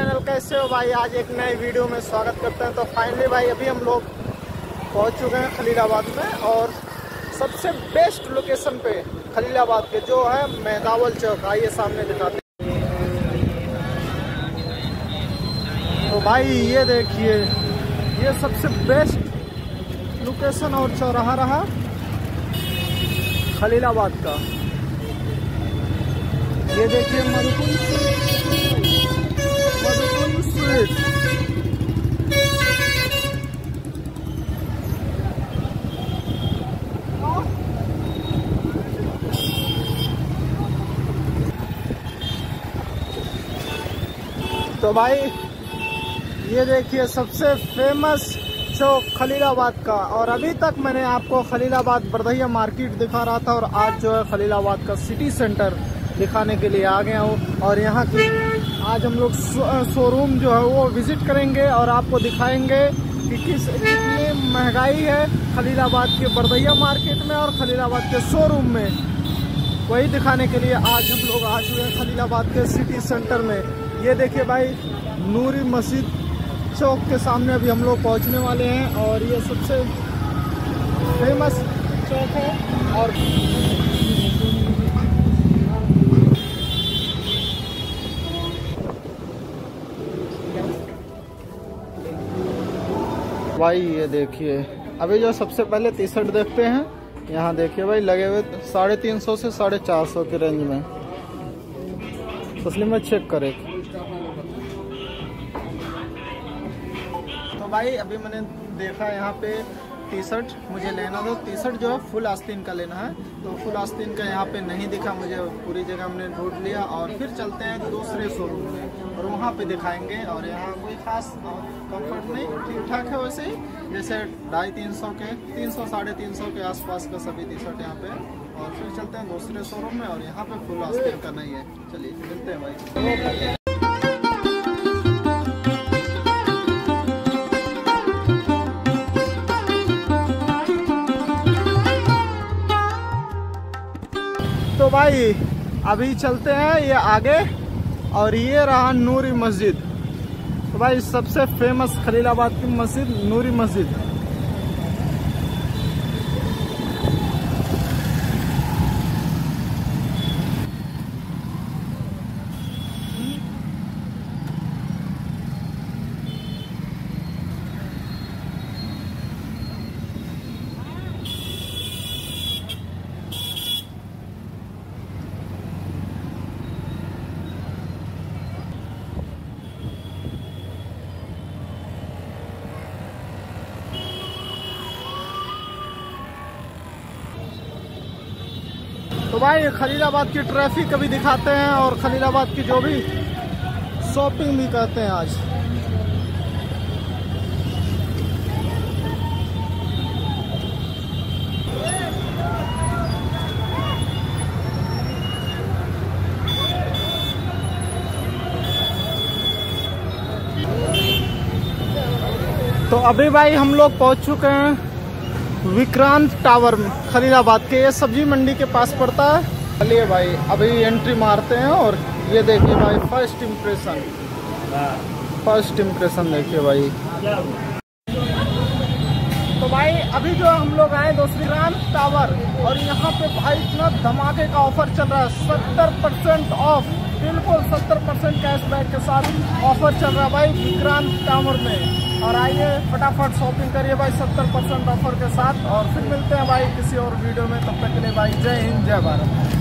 Channel, कैसे हो भाई। आज एक नए वीडियो में स्वागत करते हैं। तो फाइनली भाई अभी हम लोग पहुंच चुके हैं खलीलाबाद में, और सबसे बेस्ट लोकेशन पे खलीलाबाद के जो है मेहदावल चौक। आइए सामने दिखाते हैं। तो भाई ये देखिए, ये सबसे बेस्ट लोकेशन और चौराहा रहा खलीलाबाद का। ये देखिए मधुकुंज स्वीट। तो भाई ये देखिए सबसे फेमस चौक खलीलाबाद का। और अभी तक मैंने आपको खलीलाबाद बरधैया मार्केट दिखा रहा था, और आज जो है खलीलाबाद का सिटी सेंटर दिखाने के लिए आ गया हूँ। और यहाँ की आज हम लोग शोरूम जो है वो विजिट करेंगे और आपको दिखाएंगे कि कितनी महंगाई है खलीलाबाद के बरधैया मार्केट में और खलीलाबाद के शोरूम में। वही दिखाने के लिए आज हम लोग आ चुके हैं खलीलाबाद के सिटी सेंटर में। ये देखिए भाई, नूरी मस्जिद चौक के सामने अभी हम लोग पहुँचने वाले हैं, और ये सबसे फेमस चौक है। और भाई ये देखिए, अभी जो सबसे पहले टी शर्ट देखते हैं। यहाँ देखिए भाई, लगे हुए 350 से 450 के रेंज में। तस्लीम में चेक करें। तो भाई अभी मैंने देखा यहाँ पे टी शर्ट मुझे लेना था। टी शर्ट जो है फुल आस्तीन का लेना है, तो फुल आस्तीन का यहाँ पे नहीं दिखा मुझे। पूरी जगह हमने ढूंढ लिया, और फिर चलते हैं दूसरे शोरूम में और वहाँ पे दिखाएंगे। और यहाँ कोई खास कंफर्ट नहीं, ठीक ठाक है वैसे ही, जैसे 250-300 के 300 350 के आसपास का सभी टी शर्ट यहाँ पे। और फिर चलते हैं दूसरे शोरूम में, और यहाँ पे फुल आस्तीन का नहीं है। चलिए मिलते हैं भाई। तो भाई अभी चलते हैं ये आगे, और ये रहा नूरी मस्जिद। तो भाई सबसे फेमस खलीलाबाद की मस्जिद नूरी मस्जिद। तो भाई खलीलाबाद की ट्रैफिक अभी दिखाते हैं, और खलीलाबाद की जो भी शॉपिंग भी करते हैं आज। तो अभी भाई हम लोग पहुंच चुके हैं विक्रांत टावर में खलीलाबाद के। ये सब्जी मंडी के पास पड़ता है। चलिए भाई अभी एंट्री मारते हैं, और ये देखिए भाई फर्स्ट इम्प्रेशन देखिए भाई। तो भाई अभी जो हम लोग आए विक्रांत टावर, और यहाँ पे भाई इतना धमाके का ऑफर चल रहा है। 70% ऑफ, बिल्कुल 70% कैशबैक के साथ ऑफर चल रहा है भाई विक्रांत टावर में। और आइए फटाफट शॉपिंग करिए भाई 70% ऑफर के साथ। और फिर मिलते हैं भाई किसी और वीडियो में। तब तक के लिए भाई जय हिंद, जय भारत।